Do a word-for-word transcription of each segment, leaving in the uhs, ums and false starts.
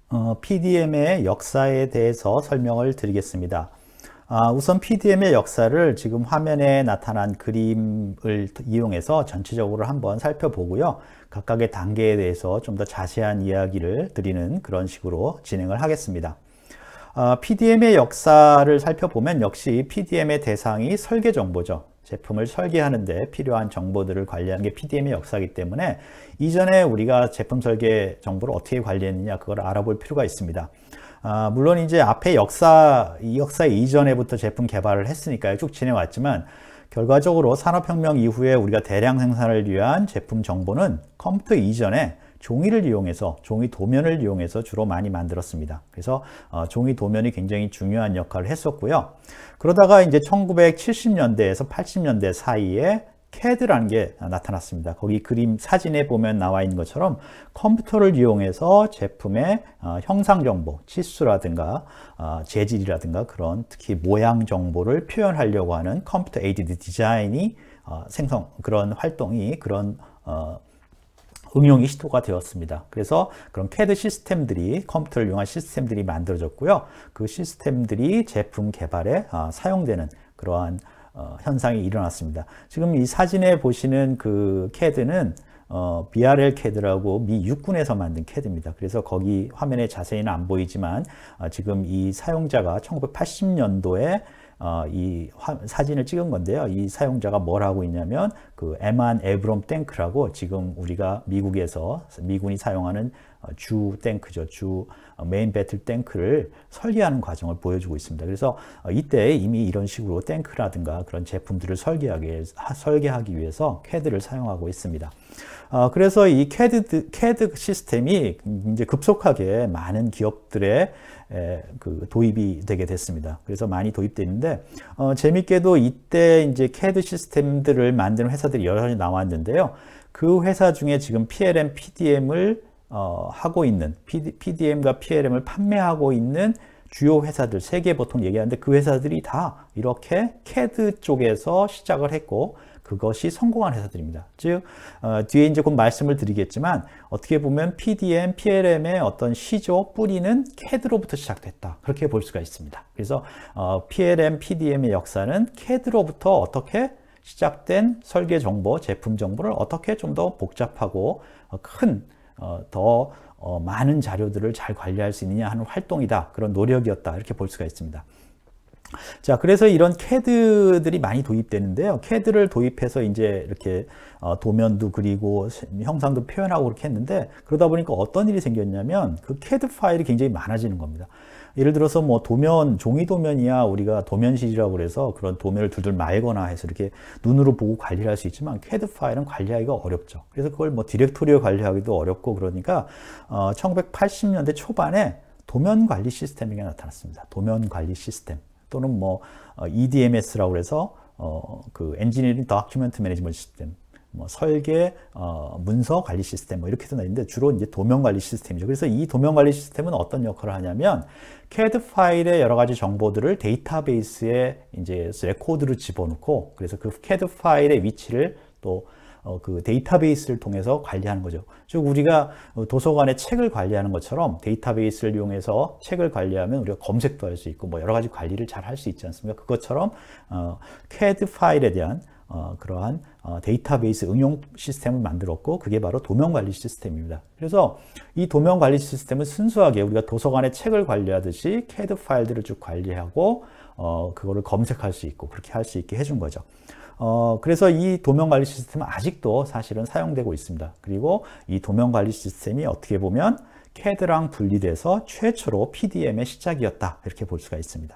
어, 피디엠의 역사에 대해서 설명을 드리겠습니다. 아, 우선 피디엠의 역사를 지금 화면에 나타난 그림을 이용해서 전체적으로 한번 살펴보고요. 각각의 단계에 대해서 좀 더 자세한 이야기를 드리는 그런 식으로 진행을 하겠습니다. 아, 피디엠의 역사를 살펴보면 역시 피디엠의 대상이 설계 정보죠. 제품을 설계하는데 필요한 정보들을 관리하는 게 피디엠의 역사이기 때문에 이전에 우리가 제품 설계 정보를 어떻게 관리했느냐 그걸 알아볼 필요가 있습니다. 아, 물론 이제 앞에 역사, 이 역사 이전에부터 제품 개발을 했으니까요. 쭉 지내왔지만 결과적으로 산업혁명 이후에 우리가 대량 생산을 위한 제품 정보는 컴퓨터 이전에 종이를 이용해서, 종이 도면을 이용해서 주로 많이 만들었습니다. 그래서 어, 종이 도면이 굉장히 중요한 역할을 했었고요. 그러다가 이제 천구백칠십 년대에서 팔십 년대 사이에 캐드라는 게 나타났습니다. 거기 그림 사진에 보면 나와 있는 것처럼 컴퓨터를 이용해서 제품의 어, 형상 정보, 치수라든가 어, 재질이라든가 그런 특히 모양 정보를 표현하려고 하는 컴퓨터 에이디드 디자인이 어, 생성, 그런 활동이 그런 어, 응용이 시도가 되었습니다. 그래서 그런 캐드 시스템들이, 컴퓨터를 이용한 시스템들이 만들어졌고요. 그 시스템들이 제품 개발에 어, 사용되는 그러한 어, 현상이 일어났습니다. 지금 이 사진에 보시는 그 캐드는 어, 비알엘 캐드라고 미 육군에서 만든 캐드입니다. 그래서 거기 화면에 자세히는 안 보이지만 어, 지금 이 사용자가 천구백팔십 년도에 어, 이 화, 사진을 찍은 건데요. 이 사용자가 뭘 하고 있냐면 그 에만 에브롬 탱크라고 지금 우리가 미국에서 미군이 사용하는 주 탱크죠. 주 메인 배틀 탱크를 설계하는 과정을 보여주고 있습니다. 그래서 이때 이미 이런 식으로 탱크라든가 그런 제품들을 설계하기, 설계하기 위해서 캐드를 사용하고 있습니다. 어, 그래서 이 캐드, 캐드 시스템이 이제 급속하게 많은 기업들의 에, 그 도입이 되게 됐습니다. 그래서 많이 도입됐는데 어, 재밌게도 이때 이제 캐드 시스템들을 만드는 회사들이 여러 가지 나왔는데요. 그 회사 중에 지금 피엘엠, 피디엠을 어, 하고 있는 피디엠과 피엘엠을 판매하고 있는 주요 회사들 세 개 보통 얘기하는데 그 회사들이 다 이렇게 캐드 쪽에서 시작을 했고 그것이 성공한 회사들입니다. 즉 어, 뒤에 이제 곧 말씀을 드리겠지만 어떻게 보면 피디엠, 피엘엠의 어떤 시조 뿌리는 캐드로부터 시작됐다. 그렇게 볼 수가 있습니다. 그래서 어, 피엘엠, 피디엠의 역사는 캐드로부터 어떻게 시작된 설계 정보, 제품 정보를 어떻게 좀 더 복잡하고 어, 큰 어, 더 어, 많은 자료들을 잘 관리할 수 있느냐 하는 활동이다. 그런 노력이었다. 이렇게 볼 수가 있습니다. 자, 그래서 이런 캐드들이 많이 도입되는데요. 캐드를 도입해서 이제 이렇게 어, 도면도 그리고 형상도 표현하고 그렇게 했는데 그러다 보니까 어떤 일이 생겼냐면 그 캐드 파일이 굉장히 많아지는 겁니다. 예를 들어서 뭐 도면, 종이 도면이야 우리가 도면실이라고 그래서 그런 도면을 둘둘 말거나 해서 이렇게 눈으로 보고 관리를 할 수 있지만 캐드 파일은 관리하기가 어렵죠. 그래서 그걸 뭐 디렉토리로 관리하기도 어렵고 그러니까 어, 천구백팔십 년대 초반에 도면 관리 시스템이 나타났습니다. 도면 관리 시스템. 또는 뭐 이디엠에스라고 해서 어, 그 엔지니어링 다큐멘트 매니지먼트 시스템, 뭐 설계 어, 문서 관리 시스템 뭐 이렇게도 나있는데 주로 이제 도면 관리 시스템이죠. 그래서 이 도면 관리 시스템은 어떤 역할을 하냐면 캐드 파일의 여러 가지 정보들을 데이터베이스에 이제 레코드로 집어넣고 그래서 그 캐드 파일의 위치를 또 어, 그 데이터베이스를 통해서 관리하는 거죠. 즉 우리가 도서관에 책을 관리하는 것처럼 데이터베이스를 이용해서 책을 관리하면 우리가 검색도 할 수 있고 뭐 여러 가지 관리를 잘 할 수 있지 않습니까? 그것처럼 어, 캐드 파일에 대한 어, 그러한 어, 데이터베이스 응용 시스템을 만들었고 그게 바로 도면 관리 시스템입니다. 그래서 이 도면 관리 시스템은 순수하게 우리가 도서관에 책을 관리하듯이 캐드 파일들을 쭉 관리하고 어, 그거를 검색할 수 있고 그렇게 할 수 있게 해준 거죠. 어, 그래서 이 도면 관리 시스템은 아직도 사실은 사용되고 있습니다. 그리고 이 도면 관리 시스템이 어떻게 보면 캐드랑 분리돼서 최초로 피디엠의 시작이었다. 이렇게 볼 수가 있습니다.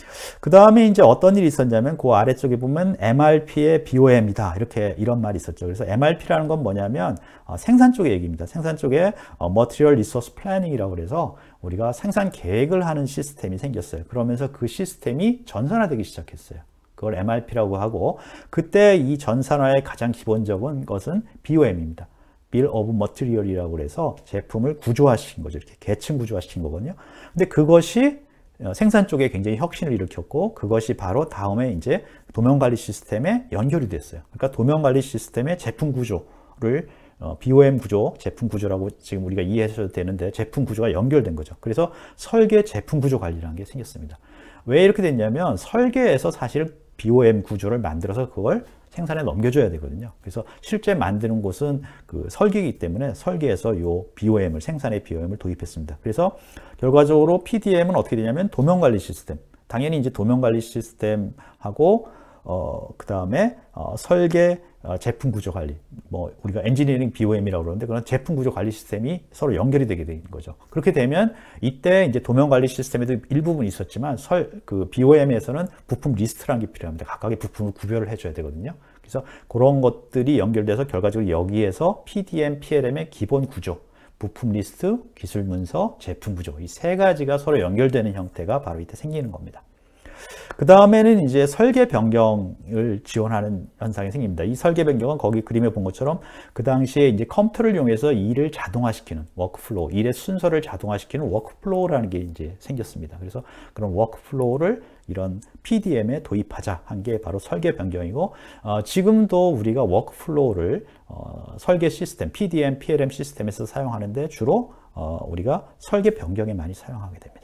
그 다음에 이제 어떤 일이 있었냐면 그 아래쪽에 보면 엠알피의 비오엠이다. 이렇게 이런 말이 있었죠. 그래서 엠알피라는 건 뭐냐면 어, 생산 쪽의 얘기입니다. 생산 쪽에 어, Material Resource Planning이라고 그래서 우리가 생산 계획을 하는 시스템이 생겼어요. 그러면서 그 시스템이 전산화되기 시작했어요. 그걸 엠알피라고 하고 그때 이 전산화의 가장 기본적인 것은 비오엠입니다. Bill of Material이라고 해서 제품을 구조화시킨 거죠. 이렇게 계층 구조화시킨 거거든요. 근데 그것이 생산 쪽에 굉장히 혁신을 일으켰고 그것이 바로 다음에 이제 도면 관리 시스템에 연결이 됐어요. 그러니까 도면 관리 시스템의 제품 구조를 어, 비오엠 구조, 제품 구조라고 지금 우리가 이해하셔도 되는데 제품 구조가 연결된 거죠. 그래서 설계 제품 구조 관리라는 게 생겼습니다. 왜 이렇게 됐냐면 설계에서 사실 비오엠 구조를 만들어서 그걸 생산에 넘겨줘야 되거든요. 그래서 실제 만드는 곳은 그 설계이기 때문에 설계에서 요 비오엠을, 생산의 비오엠을 도입했습니다. 그래서 결과적으로 피디엠은 어떻게 되냐면 도면관리 시스템. 당연히 이제 도면관리 시스템하고 어, 그 다음에 어, 설계, 어, 제품 구조 관리, 뭐 우리가 엔지니어링 비오엠이라고 그러는데 그런 제품 구조 관리 시스템이 서로 연결이 되게 되는 거죠. 그렇게 되면 이때 이제 도면 관리 시스템에도 일부분이 있었지만 설, 그 비오엠에서는 부품 리스트라는 게 필요합니다. 각각의 부품을 구별을 해줘야 되거든요. 그래서 그런 것들이 연결돼서 결과적으로 여기에서 피디엠, 피엘엠의 기본 구조, 부품 리스트, 기술 문서, 제품 구조 이 세 가지가 서로 연결되는 형태가 바로 이때 생기는 겁니다. 그 다음에는 이제 설계 변경을 지원하는 현상이 생깁니다. 이 설계 변경은 거기 그림에 본 것처럼 그 당시에 이제 컴퓨터를 이용해서 일을 자동화시키는 워크플로우, 일의 순서를 자동화시키는 워크플로우라는 게 이제 생겼습니다. 그래서 그런 워크플로우를 이런 피디엠에 도입하자 한 게 바로 설계 변경이고, 어, 지금도 우리가 워크플로우를 어, 설계 시스템, 피디엠, 피엘엠 시스템에서 사용하는데 주로 어, 우리가 설계 변경에 많이 사용하게 됩니다.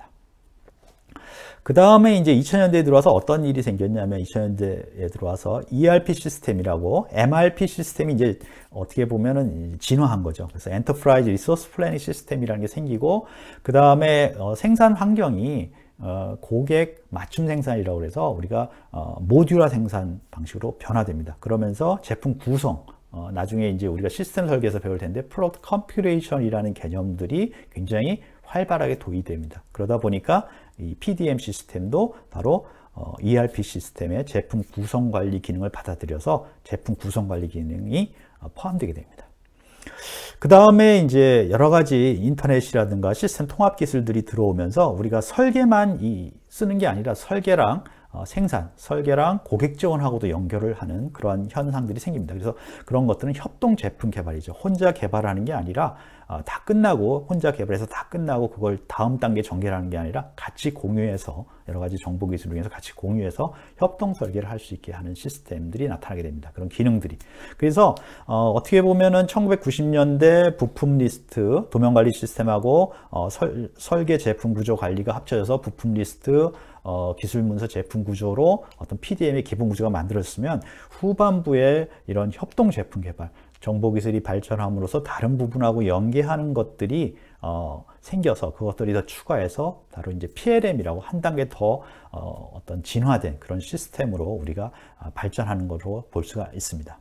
그 다음에 이제 이천 년대에 들어와서 어떤 일이 생겼냐면 이천 년대에 들어와서 이알피 시스템이라고 엠알피 시스템이 이제 어떻게 보면은 진화한 거죠. 그래서 엔터프라이즈 리소스 플래닝 시스템이라는 게 생기고 그 다음에 어, 생산 환경이 어, 고객 맞춤 생산이라고 해서 우리가 어, 모듈화 생산 방식으로 변화됩니다. 그러면서 제품 구성 어, 나중에 이제 우리가 시스템 설계에서 배울 텐데 프로덕트 컴퓨레이션이라는 개념들이 굉장히 활발하게 도입됩니다. 그러다 보니까 이 피디엠 시스템도 바로 어, 이알피 시스템의 제품 구성 관리 기능을 받아들여서 제품 구성 관리 기능이 어, 포함되게 됩니다. 그 다음에 이제 여러 가지 인터넷이라든가 시스템 통합 기술들이 들어오면서 우리가 설계만 이, 쓰는 게 아니라 설계랑 어, 생산, 설계랑 고객 지원하고도 연결을 하는 그런 현상들이 생깁니다. 그래서 그런 것들은 협동 제품 개발이죠. 혼자 개발하는 게 아니라 어, 다 끝나고 혼자 개발해서 다 끝나고 그걸 다음 단계 전개하는 게 아니라 같이 공유해서 여러 가지 정보 기술을 통해서 같이 공유해서 협동 설계를 할 수 있게 하는 시스템들이 나타나게 됩니다. 그런 기능들이. 그래서 어, 어떻게 보면은 천구백구십 년대 부품 리스트, 도면 관리 시스템하고 어, 설, 설계 제품 구조 관리가 합쳐져서 부품 리스트, 어, 기술 문서 제품 구조로 어떤 피디엠의 기본 구조가 만들어졌으면 후반부에 이런 협동 제품 개발, 정보 기술이 발전함으로써 다른 부분하고 연계하는 것들이 어, 생겨서 그것들이 더 추가해서 바로 이제 피엘엠이라고 한 단계 더 어, 어떤 진화된 그런 시스템으로 우리가 발전하는 것으로 볼 수가 있습니다.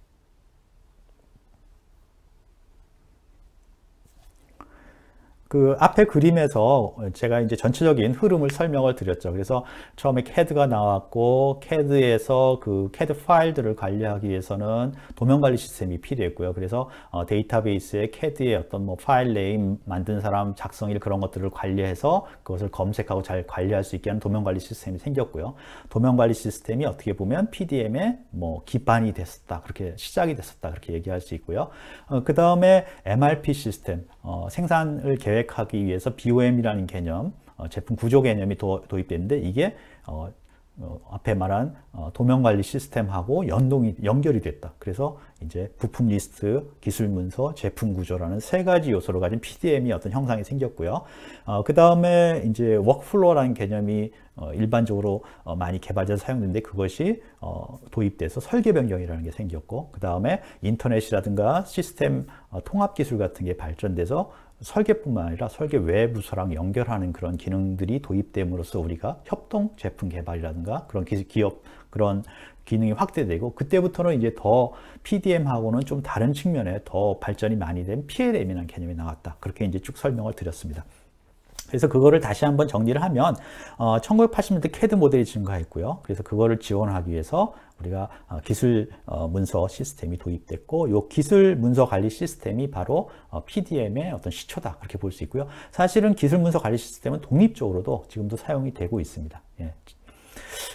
그 앞에 그림에서 제가 이제 전체적인 흐름을 설명을 드렸죠. 그래서 처음에 캐드가 나왔고 캐드에서 그 캐드 파일들을 관리하기 위해서는 도면 관리 시스템이 필요했고요. 그래서 어, 데이터베이스에 캐드의 어떤 뭐 파일 네임 만든 사람 작성일 그런 것들을 관리해서 그것을 검색하고 잘 관리할 수 있게 하는 도면 관리 시스템이 생겼고요. 도면 관리 시스템이 어떻게 보면 피디엠의 뭐 기반이 됐었다. 그렇게 시작이 됐었다. 그렇게 얘기할 수 있고요. 어, 그 다음에 엠알피 시스템, 어, 생산을 계획 하기 위해서 비오엠이라는 개념, 어, 제품 구조 개념이 도, 도입됐는데 이게 어, 어, 앞에 말한 어, 도면 관리 시스템하고 연동이 연결이 됐다. 그래서 이제 부품 리스트, 기술 문서, 제품 구조라는 세 가지 요소를 가진 피디엠이 어떤 형상이 생겼고요. 어, 그 다음에 이제 워크플로우라는 개념이 어, 일반적으로 어, 많이 개발돼서 사용되는데 그것이 어, 도입돼서 설계 변경이라는 게 생겼고, 그 다음에 인터넷이라든가 시스템 어, 통합 기술 같은 게 발전돼서 설계뿐만 아니라 설계 외 부서랑 연결하는 그런 기능들이 도입됨으로써 우리가 협동 제품 개발이라든가 그런 기업 그런 기능이 확대되고, 그때부터는 이제 더 피디엠하고는 좀 다른 측면에 더 발전이 많이 된 피엘엠이라는 개념이 나왔다. 그렇게 이제 쭉 설명을 드렸습니다. 그래서 그거를 다시 한번 정리를 하면 어, 천구백팔십 년대 캐드 모델이 증가했고요. 그래서 그거를 지원하기 위해서 우리가 어, 기술 어, 문서 시스템이 도입됐고, 이 기술 문서 관리 시스템이 바로 어, 피디엠의 어떤 시초다, 그렇게 볼 수 있고요. 사실은 기술 문서 관리 시스템은 독립적으로도 지금도 사용이 되고 있습니다. 예.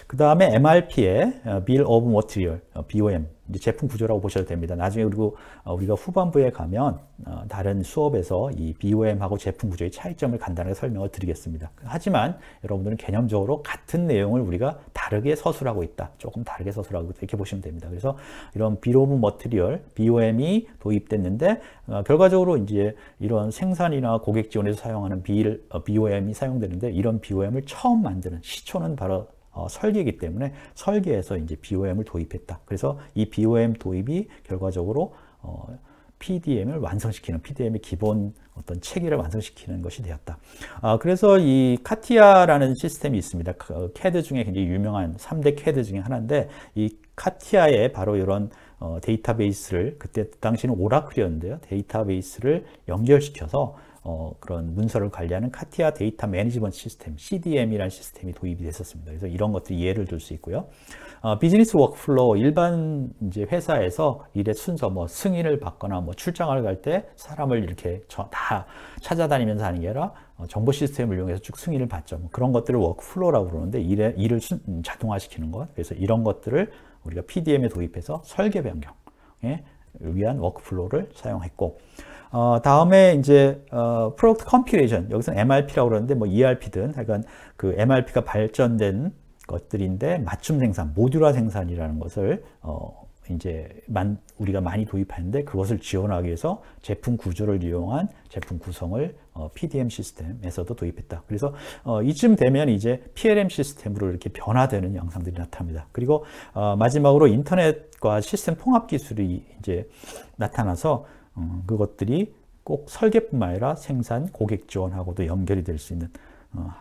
그 다음에 엠알피의 Bill of Material, 비오엠, 이제 제품 구조라고 보셔도 됩니다. 나중에 그리고 우리가 후반부에 가면 다른 수업에서 이 비오엠하고 제품 구조의 차이점을 간단하게 설명을 드리겠습니다. 하지만 여러분들은 개념적으로 같은 내용을 우리가 다르게 서술하고 있다. 조금 다르게 서술하고 있다. 이렇게 보시면 됩니다. 그래서 이런 Bill of Material, 비오엠이 도입됐는데 결과적으로 이제 이런 생산이나 고객 지원에서 사용하는 비오엠이 사용되는데 이런 비오엠을 처음 만드는 시초는 바로 어, 설계이기 때문에 설계에서 이제 비오엠을 도입했다. 그래서 이 비오엠 도입이 결과적으로 어, 피디엠을 완성시키는, 피디엠의 기본 어떤 체계를 완성시키는 것이 되었다. 아, 그래서 이 카티아라는 시스템이 있습니다. 캐드 중에 굉장히 유명한 삼 대 캐드 중에 하나인데 이 카티아에 바로 이런 어, 데이터베이스를, 그때 당시는 오라클이었는데요. 데이터베이스를 연결시켜서 어, 그런 문서를 관리하는 카티아 데이터 매니지먼트 시스템, 씨디엠이라는 시스템이 도입이 됐었습니다. 그래서 이런 것들이 예를 들 수 있고요. 어, 비즈니스 워크플로우, 일반 이제 회사에서 일의 순서, 뭐 승인을 받거나 뭐 출장을 갈 때 사람을 이렇게 저, 다 찾아다니면서 하는 게 아니라 어, 정보 시스템을 이용해서 쭉 승인을 받죠. 뭐 그런 것들을 워크플로우라고 그러는데 일에, 일을 순, 자동화시키는 것. 그래서 이런 것들을 우리가 피디엠에 도입해서 설계 변경에 위한 워크플로우를 사용했고, 어, 다음에 이제 어, 프로덕트 컴퓨레이션, 여기서는 엠알피라고 그러는데 뭐 이알피든 하여간 그 엠알피가 발전된 것들인데 맞춤 생산, 모듈화 생산이라는 것을 어, 이제 만, 우리가 많이 도입하는데 그것을 지원하기 위해서 제품 구조를 이용한 제품 구성을 어, 피디엠 시스템에서도 도입했다. 그래서 어, 이쯤 되면 이제 피엘엠 시스템으로 이렇게 변화되는 양상들이 나타납니다. 그리고 어, 마지막으로 인터넷과 시스템 통합 기술이 이제 나타나서 어, 그것들이 꼭 설계뿐만 아니라 생산, 고객 지원하고도 연결이 될 수 있는 어,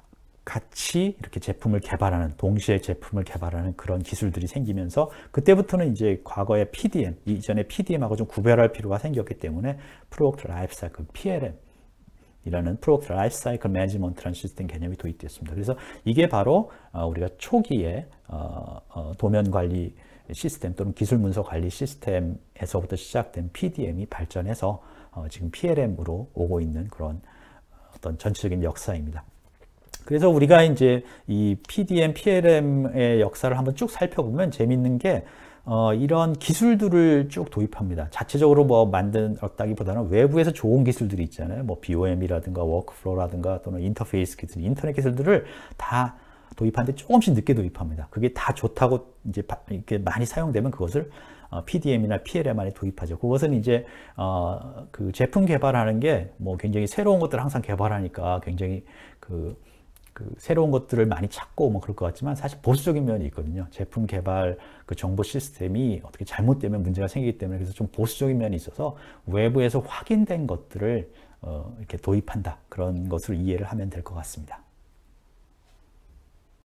같이 이렇게 제품을 개발하는, 동시에 제품을 개발하는 그런 기술들이 생기면서 그때부터는 이제 과거의 피디엠, 이전에 피디엠하고 좀 구별할 필요가 생겼기 때문에 프로덕트 라이프 사이클, 피엘엠 이라는 프로덕트 라이프 사이클 매니지먼트라는 시스템 개념이 도입됐습니다. 그래서 이게 바로 어, 우리가 초기에 어, 어, 도면 관리 시스템 또는 기술 문서 관리 시스템에서부터 시작된 피디엠이 발전해서 어, 지금 피엘엠으로 오고 있는 그런 어떤 전체적인 역사입니다. 그래서 우리가 이제 이 피디엠, 피엘엠의 역사를 한번 쭉 살펴보면 재밌는 게 어, 이런 기술들을 쭉 도입합니다. 자체적으로 뭐 만든다기보다는 외부에서 좋은 기술들이 있잖아요. 뭐 비오엠이라든가 워크플로우라든가 또는 인터페이스 기술, 인터넷 기술들을 다 도입하는데 조금씩 늦게 도입합니다. 그게 다 좋다고 이제 이렇게 많이 사용되면 그것을 어, 피디엠이나 피엘엠 안에 도입하죠. 그것은 이제 어, 그 제품 개발하는 게 뭐 굉장히 새로운 것들을 항상 개발하니까 굉장히 그 그 새로운 것들을 많이 찾고 뭐 그럴 것 같지만 사실 보수적인 면이 있거든요. 제품 개발 그 정보 시스템이 어떻게 잘못되면 문제가 생기기 때문에 그래서 좀 보수적인 면이 있어서 외부에서 확인된 것들을 어, 이렇게 도입한다. 그런 것을 이해를 하면 될 것 같습니다.